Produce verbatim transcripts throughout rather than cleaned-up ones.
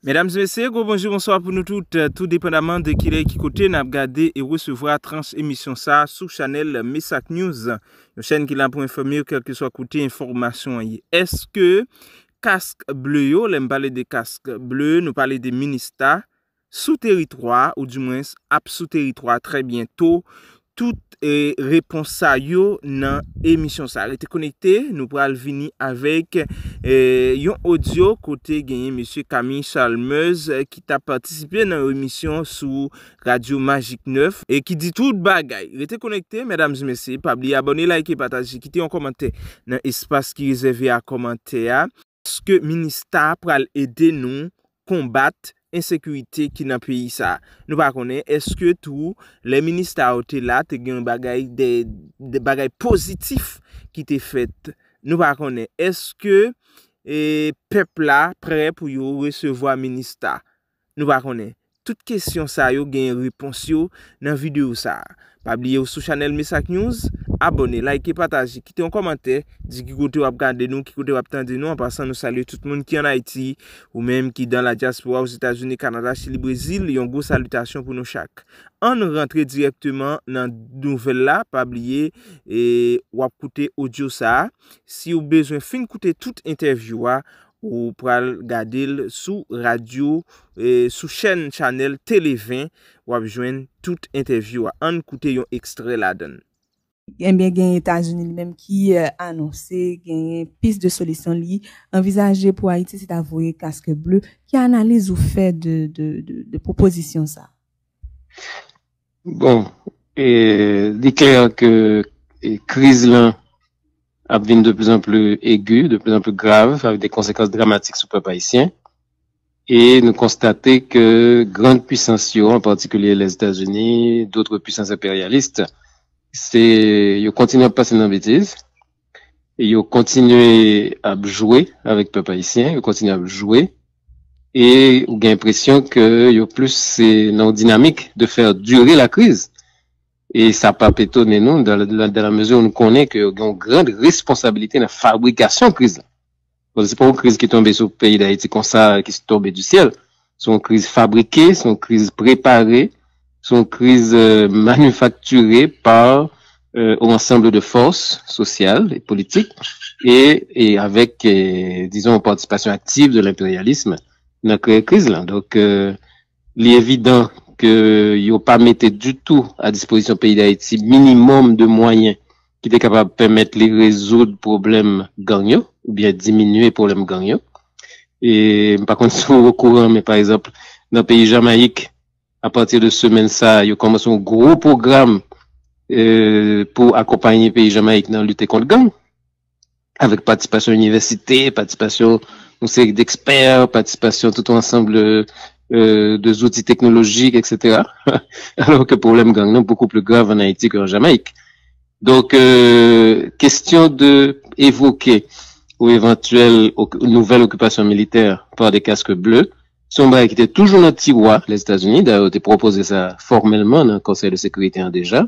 Mesdames et messieurs, bonjour, bonsoir pour nous toutes, tout dépendamment de qui est qui côté n'a regardé et recevoir trans émission ça sous channel Messac News, une chaîne qui l'a pour informer quel que soit côté information. Est-ce que casque bleu yo, l'aime parler des casques bleus, nous parler des ministères sous territoire ou du moins ap sous territoire très bientôt. Toute eh, réponse ça yo dans émission ça. Restez connecté, nous pral venir avec eh, yon audio côté gagné monsieur Camille Chalmeuse eh, qui t'a participé dans l'émission sur Radio Magique neuf et qui dit tout bagay. Restez connecté mesdames et messieurs, pas oublier abonner, liker, partager, quitter un commentaire dans espace qui est réservé à commentaire. Est-ce que ministère pral aider nous combattre insécurité qui dans pays ça nous pas connaît est-ce que tout les ministères étaient là te gen bagay des des bagay positifs qui t'est fait nous pas connaît est-ce que et peuple là prêt pour yo recevoir ministère nous pas connaît toute question ça yo gen réponse yo dans vidéo ça pas oublier sur channel Messac News abonnez, likez, partagez, quittez un commentaire, dites qui côté vous regardez nous, qui côté vous attendez nous, en passant nous saluer tout le monde qui est en Haïti ou même qui dans la diaspora aux États-Unis, Canada, Chili, Brésil, une grosse salutation pour nous chaque. On rentre directement dans nouvelle là, pas oublier et ou écouter audio ça. Si vous besoin fin écouter toute interview ou pral regarder sous radio et sous chaîne channel Télé vingt ou joindre toute interview. On écouter un extrait là-dedans. Eh bien, les États-Unis lui-même qui euh, annoncé une piste de solution li envisagée pour Haïti, c'est avouer casque bleu. Qui analyse ou fait de de de, de proposition ça? Bon, et il est clair que la crise là devient de plus en plus aiguë, de plus en plus grave, avec des conséquences dramatiques sur le peuple haïtien. Et nous constatons que grandes puissances, en particulier les États-Unis, d'autres puissances impérialistes, c'est ils continuent à passer dans la bêtise et ils continuent à jouer avec le peuple haïtien, ils continuent à jouer et on a l'impression que ils plus c'est dans une dynamique de faire durer la crise et ça pas étonner nous dans la, dans la mesure où nous connaissons que y a une grande responsabilité dans la fabrication de crise. C'est pas une crise qui est tombée sur le pays d'Haïti comme ça qui est tombée du ciel, c'est une crise fabriquée, c'est une crise préparée. Sont crises euh, manufacturées par euh, un ensemble de forces sociales et politiques et, et avec, euh, disons, une participation active de l'impérialisme dans la crise là. Donc, euh, il est évident que il n'y a pas mis du tout à disposition du pays d'Haïti minimum de moyens qui étaient capables de permettre de résoudre problèmes gagnants ou bien diminuer les problèmes gagnants. Et par contre, si on recourt, mais par exemple, dans le pays Jamaïque, à partir de semaine ça, il y a commencé un gros programme euh, pour accompagner le pays Jamaïque dans la lutte contre le gang, avec participation université, participation une série d'experts, participation tout ensemble euh, de outils technologiques, et cetera. Alors que le problème gang est beaucoup plus grave en Haïti qu'en Jamaïque. Donc, euh, question de évoquer ou éventuelle nouvelle occupation militaire par des casques bleus, son bail qui était toujours dans le tiroir, les États-Unis, d'ailleurs, ont proposé ça formellement dans le Conseil de sécurité déjà.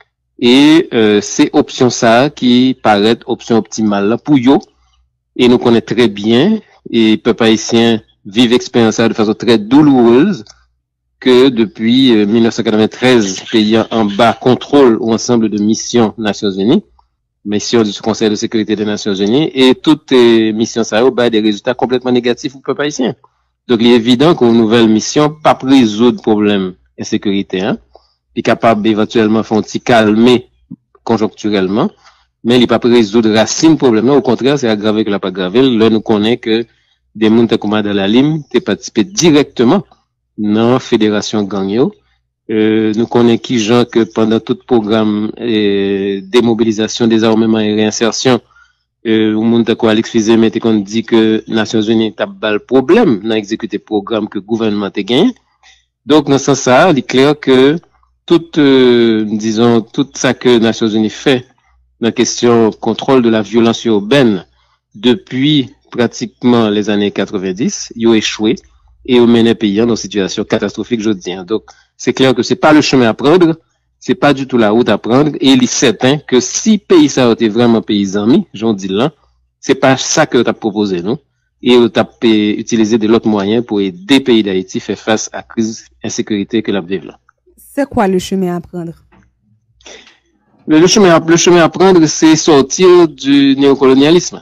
Et euh, c'est option ça qui paraît option optimale là pour eux. Et nous connaissons très bien, et le peuple haïtien vit l'expérience de façon très douloureuse, que depuis euh, mille neuf cent quatre-vingt-treize, pays en bas contrôle ou ensemble de missions Nations Unies, missions du Conseil de sécurité des Nations Unies, et toutes les missions ça ont des résultats complètement négatifs pour le peuple haïtien. Donc, il est évident qu'une nouvelle mission, pas résoudre le problème d'insécurité, hein, est capable éventuellement de faire un petit calmer conjoncturellement, mais il n'est pas résoudre racine problème. Au contraire, c'est aggravé que l'a pas aggravé. Là, nous connaissons que des gens comme dans la Lime, qui participé directement dans la fédération Gagno. Euh, nous connaissons qui gens que pendant tout le programme euh, démobilisation, désarmement et réinsertion, Euh, ou moun ta ko Alex Fizé mette qu'on dit que Nations Unies t'a bal problème dans exécuter programme que gouvernement te gagne. Donc dans ce sens ça, il est clair que tout euh, disons tout ça que Nations Unies fait dans la question contrôle de la violence urbaine depuis pratiquement les années quatre-vingt-dix, il a échoué et il mené pays dans une situation catastrophique je dis. Donc c'est clair que c'est pas le chemin à prendre. C'est pas du tout la route à prendre et il est certain que si pays ça était vraiment pays amis, j'en dis là, c'est pas ça que t'as proposé, non? et on a utilisé de l'autre moyen pour aider le pays d'Haïti faire face à la crise d'insécurité que l'on vit là. C'est quoi le chemin à prendre? Le, le, chemin, le chemin à prendre, c'est sortir du néocolonialisme.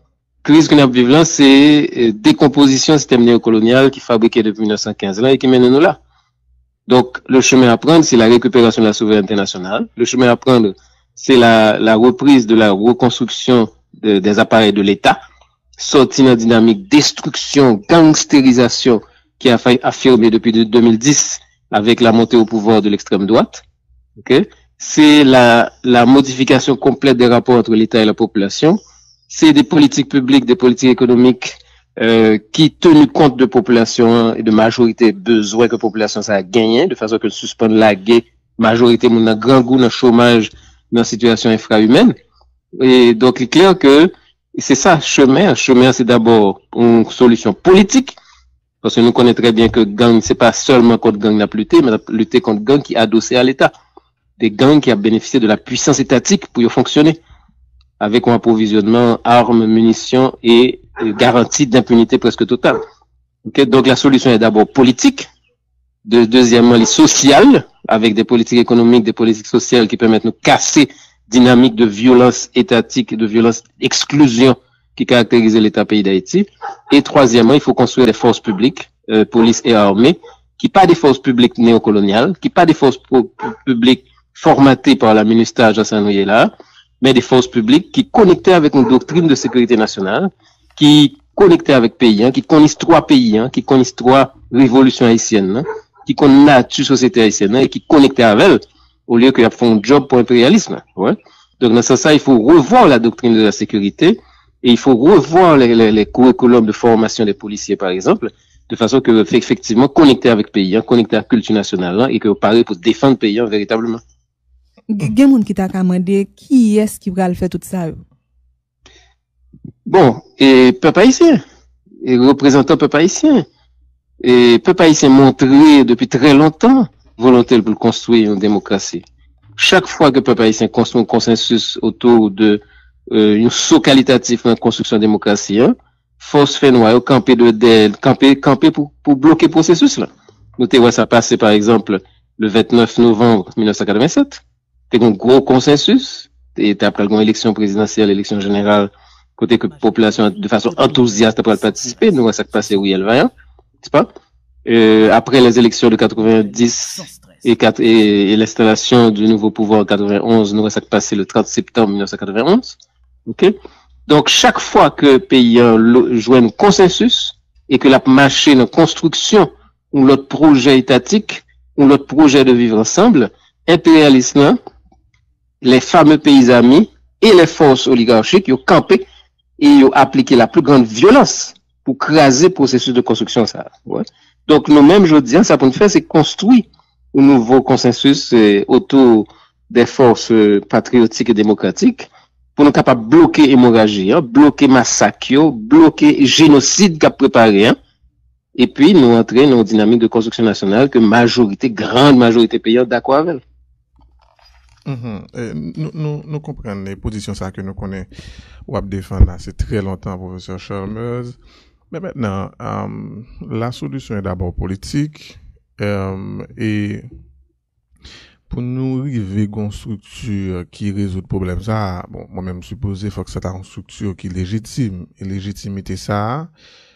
La crise que nous vivons là, c'est décomposition du système néocolonial qui est fabriqué depuis mille neuf cent quinze là et qui mène nous là. Donc, le chemin à prendre, c'est la récupération de la souveraineté nationale. Le chemin à prendre, c'est la, la reprise de la reconstruction de, des appareils de l'État, sortir dans la dynamique destruction, gangstérisation qui a failli affirmer depuis deux mille dix avec la montée au pouvoir de l'extrême droite. Okay? C'est la, la modification complète des rapports entre l'État et la population. C'est des politiques publiques, des politiques économiques euh, qui, tenu compte de population et de majorité, besoin que la population ça a gagné, de façon que suspendre la guerre, majorité, mon grand goût, dans chômage, dans situation infra-humaine. Et donc, il est clair que c'est ça, chemin. Chemin, c'est d'abord une solution politique, parce que nous connaissons très bien que gang, c'est pas seulement contre gang n'a lutter, mais lutter contre gang qui est adossé à l'État. Des gangs qui a bénéficié de la puissance étatique pour y fonctionner, avec un approvisionnement, armes, munitions et garantie d'impunité presque totale. Okay? Donc la solution est d'abord politique, de, deuxièmement les sociales, avec des politiques économiques, des politiques sociales qui permettent de nous casser dynamique de violence étatique, de violence exclusion qui caractérise l'État pays d'Haïti. Et troisièmement, il faut construire des forces publiques, euh, police et armée, qui pas des forces publiques néocoloniales, qui pas des forces publiques formatées par la ministère Jean là, mais des forces publiques qui connectaient avec une doctrine de sécurité nationale, qui connectaient avec pays, hein, qui connaissent trois pays, hein, qui connaissent trois révolutions haïtiennes, hein, qui connaissent la société haïtienne hein, et qui connectaient avec elle, au lieu qu'ils font un job pour l'impérialisme. Ouais. Donc dans ce sens, il faut revoir la doctrine de la sécurité et il faut revoir les, les, les curriculums de formation des policiers, par exemple, de façon que fait effectivement connecter avec pays, hein, connecter à la culture nationale hein, et que pareil pour défendre le pays hein, véritablement. Gen moun qui t'a commandé qui est-ce qui va le faire tout ça? Bon, et peuple haïtien, et représentant peuple haïtien, et peuple haïtien montré depuis très longtemps volontaire pour construire une démocratie. Chaque fois que peuple haïtien construit un consensus autour de euh, une saut qualitatif dans la construction de la démocratie, hein, force fait noir, camper de d'aide, camper, camper pour, pour bloquer le processus là. Nous t'es ça passer par exemple le vingt-neuf novembre mille neuf cent quatre-vingt-sept. C'était un gros consensus. Et après une élection présidentielle, élection générale, côté que la population, de façon enthousiaste, après participer, nous, ça passé oui, elle va, c'est pas? Euh, après les élections de quatre-vingt-dix et, et, et l'installation du nouveau pouvoir en quatre-vingt-onze, nous, ça passé le trente septembre mille neuf cent quatre-vingt-onze. OK? Donc, chaque fois que le pays joue un consensus et que la machine en construction ou l'autre projet étatique ou l'autre projet de vivre ensemble, impérialisme, les fameux pays amis et les forces oligarchiques, ils ont campé et ils ont appliqué la plus grande violence pour craser le processus de construction. Ça. Ouais. Donc, nous-mêmes, je dis, ça pour nous faire, c'est construire un nouveau consensus euh, autour des forces euh, patriotiques et démocratiques pour nous capables de bloquer hémorragie, hein, bloquer massacre, bloquer génocide qu'a préparé, hein, et puis nous entrer dans une dynamique de construction nationale que majorité, grande majorité payante d'accord avec. Mm-hmm. Et nous, nous, nous comprenons les positions ça que nous connaissons ou à défendre là, c'est très longtemps, professeur Chalmers. Mais maintenant, euh, la solution est d'abord politique euh, et pour nous arriver à une structure qui résout le problème ça, bon, moi-même supposé faut que c'est une structure qui est légitime et légitimité ça.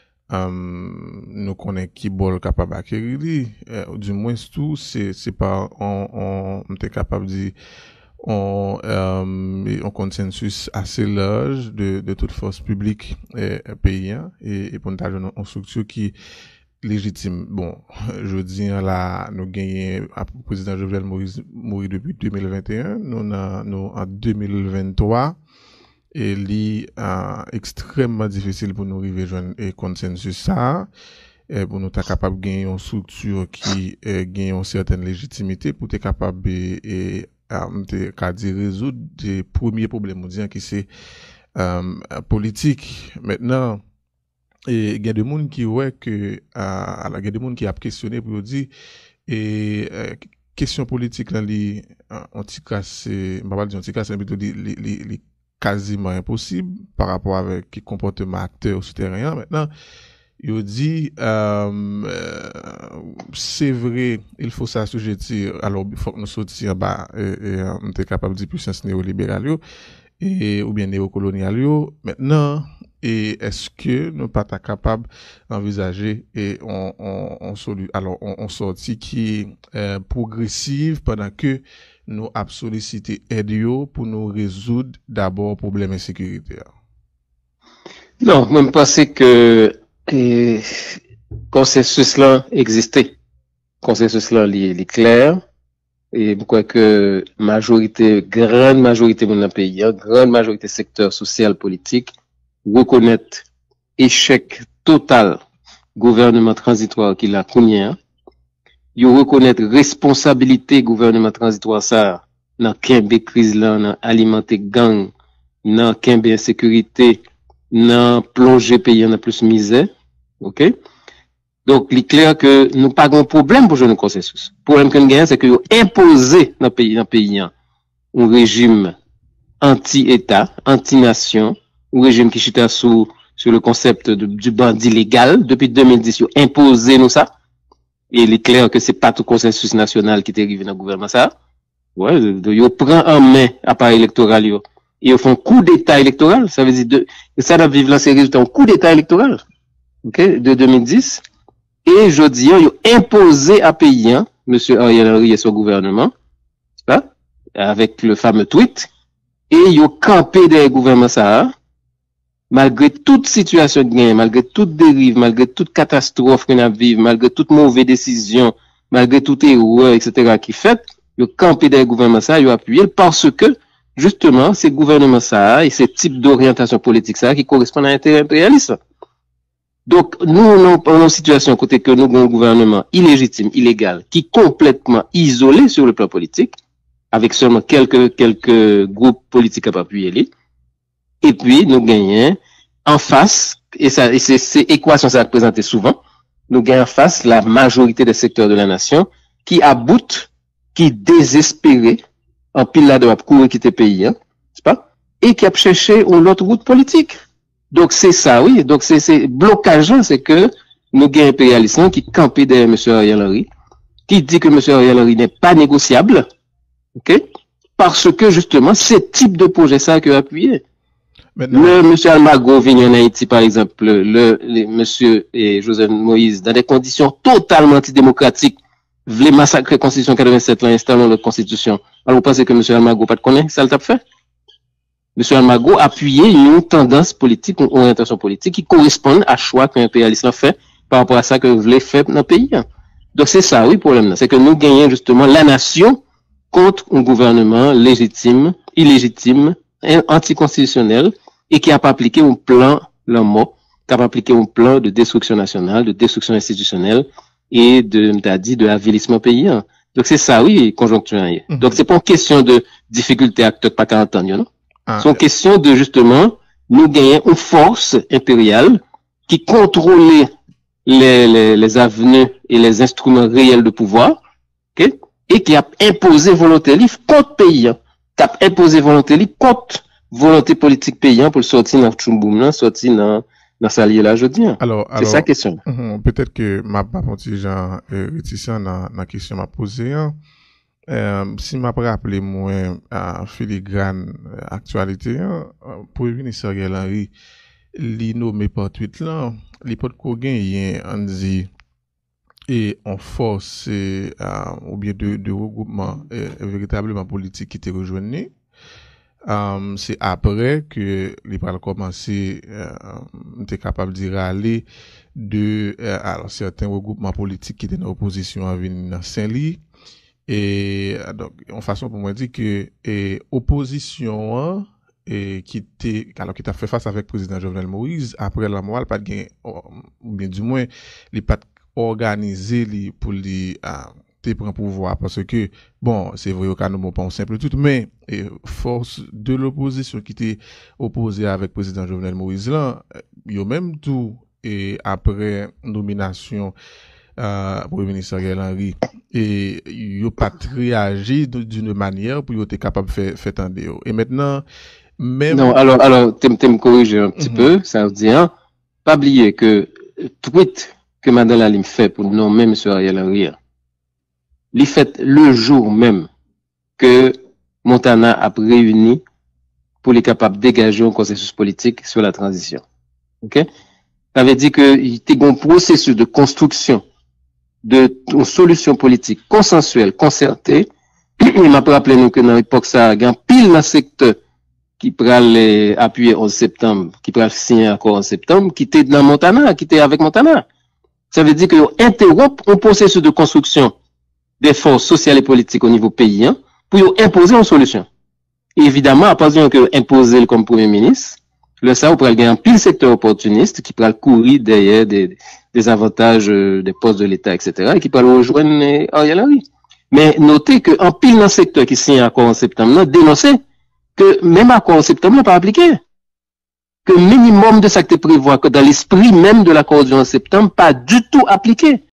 Um, nous connaissons qui bol capable d'acquérir euh, du moins tout c'est c'est pas on on on est capable de dire on euh, un consensus assez large de de toute force publique et pays et et pour nous avoir une structure qui légitime. Bon, je dis là nous gagnons le président Jovenel Moïse mourir depuis deux mille vingt et un, nous a, nous en deux mille vingt-trois et li euh, extrêmement difficile pour nous arriver joindre un consensus ça et pour nous être capable de gagner une structure qui euh, gagne une certaine légitimité pour être capable et euh, de résoudre des premiers problèmes qui c'est euh, politique. Maintenant et il y a des gens qui ouais que euh, il y a des gens qui a questionné pour dire et euh, question politique là li en tout cas c'est pas dire en tout cas c'est plutôt les les quasiment impossible par rapport avec le comportement acteur souterrain. Maintenant, il dit, euh, euh, c'est vrai, il faut s'assujettir, alors il faut que nous sortions bas et, et on est capable de dire puissance néolibérale et ou bien néocoloniale. Maintenant, et est-ce que nous pas capable d'envisager et on on on solu, alors on, on sortit qui est euh, progressive pendant que nous avons sollicité aide pour nous résoudre d'abord problème insécurité. Non, moi je pense que et consensus là existait. Consensus là il est clair et je crois que majorité grande majorité de notre pays, grande majorité secteur social politique reconnaître échec total gouvernement transitoire qui l'a connu. Ils reconnaître responsabilité gouvernement transitoire ça dans kembe crise là, dans alimenter gang, dans kembe insécurité, dans plonger pays dans plus misère. OK? Donc, il est clair que nous pas de problème pour jouer un consensus. Le problème que nous avons, c'est que nous imposer dans le pays, dans le pays, un régime anti-État, anti-nation, un régime qui chita sous, sur le concept de, du bandit légal. Depuis deux mille dix, ils ont imposé nous ça. Et il est clair que c'est pas tout consensus national qui est arrivé dans le gouvernement ça. Ouais, ils prennent en main l'appareil électoral, et ils font coup d'État électoral. Ça veut dire, de, ça doit vivre là, c'est résultat un coup d'État électoral. OK? De deux mille dix. Et je dis, ils ont imposé à pays, hein, monsieur Ariel Henry et son gouvernement, pas, avec le fameux tweet, et ils ont campé des gouvernements ça, malgré toute situation de gain, malgré toute dérive, malgré toute catastrophe qu'on a vécu, malgré toute mauvaise décision, malgré toute erreur, et cetera qui fait, ils ont campé des gouvernements ça, ils ont appuyé parce que, justement, ces gouvernements ça, et ces types d'orientation politique ça, qui correspondent à l'intérêt impérialiste. Donc, nous, nous, en situation côté que nous avons un gouvernement illégitime, illégal, qui est complètement isolé sur le plan politique, avec seulement quelques, quelques groupes politiques à appuyer. Et puis, nous gagnons en face, et ça, et c'est, c'est équation ça représente souvent, nous gagnons en face la majorité des secteurs de la nation, qui aboutent, qui désespérés, en pile là de la courir quitter le pays, hein, c'est pas? Et qui a cherché une autre route politique. Donc c'est ça, oui. Donc c'est c'est blocage, c'est que nous avons un impérialiste qui campait derrière M. Ariel Henry, qui dit que M. Ariel Henry n'est pas négociable, ok? Parce que justement, ce type de projet ça que appuyé. Maintenant, le M. Almagro vient en Haïti, par exemple, le, le M. et Joseph Moïse, dans des conditions totalement antidémocratiques, voulait massacrer la Constitution quatre-vingt-sept, là, installant notre Constitution. Alors vous pensez que M. Almagro pas de connaître, ça le tape fait? M. Almagro appuyait une tendance politique, une orientation politique qui correspond à choix qu'un impérialiste a fait par rapport à ça que voulait faire dans le pays. Donc c'est ça, oui, le problème. C'est que nous gagnons justement la nation contre un gouvernement légitime, illégitime, anticonstitutionnel et qui a pas appliqué un plan, le mot, qui a pas appliqué un plan de destruction nationale, de destruction institutionnelle et de, t'as dit, de avilissement paysan. Donc c'est ça, oui, conjoncturel. Mm-hmm. Donc c'est pas une question de difficulté à pas quarante ans, non? Ah, c'est une question de justement nous gagner une force impériale qui contrôlait les, les, les avenues et les instruments réels de pouvoir, okay? Et qui a imposé volonté libre contre pays, qui a imposé volonté libre contre volonté politique paysan pour sortir dans Tchumboum, sortir dans dans salier là, je dis. Alors, c'est ça la question. Uh, peut-être que ma pas un petit genre euh, réticent dans la question m'a posée. Hein. Euh, si m'a rappelé moi à filigrane actualité, hein, pour le ministre Ariel Henry, li nommé par tweet là, li pot ko gagner on dit et en force euh, ou bien de, de regroupement euh, véritablement politique qui était rejoint. Um, c'est après que les parles commencé euh, était capable de aller de euh, alors certains regroupements politiques qui étaient dans l'opposition à venir dans Saint-Louis et donc en façon pour moi dire que et opposition et qui était alors qui t'a fait face avec président Jovenel Moïse après la mort pas de ou bien du moins les pas organisé les pour les te prend pouvoir parce que bon c'est vrai au cas nous pas simple tout mais et, force de l'opposition qui était opposée avec président Jovenel Moïse là yo même tout et après nomination euh pour le ministre Ariel Henry et yo pas réagi d'une manière pour yo être capable faire faire tendre et maintenant Même... Non, alors, alors, tu me corriger un petit mm-hmm. peu, ça veut dire, pas oublier que tweet que Madame Lalim fait pour nommer M. Ariel Henry, il fait le jour même que Montana a réuni pour les capables de dégager un consensus politique sur la transition. OK? Ça veut dire que il y a un processus de construction de une solution politique consensuelle, concertée. Il m'a rappelé nous que dans l'époque ça, il y a un pile dans le secteur qui pral appuyer en septembre, qui pral signer un accord en septembre, qui était dans Montana, qui était avec Montana. Ça veut dire que interrompre un processus de construction des forces sociales et politiques au niveau pays, hein, pour imposer une solution. Et évidemment, à partir de imposer comme premier ministre, le ça, on pourrait gagner un pile secteur opportuniste qui pourrait courir derrière des, des avantages des postes de l'État, et cetera, et qui pourrait rejoindre Ariel Henry. Mais notez que un pile dans le secteur qui signe un accord en septembre, dénoncer que même accord en septembre n'est pas appliqué. Que minimum de ça que tu prévois, que dans l'esprit même de l'accord en septembre, pas du tout appliqué.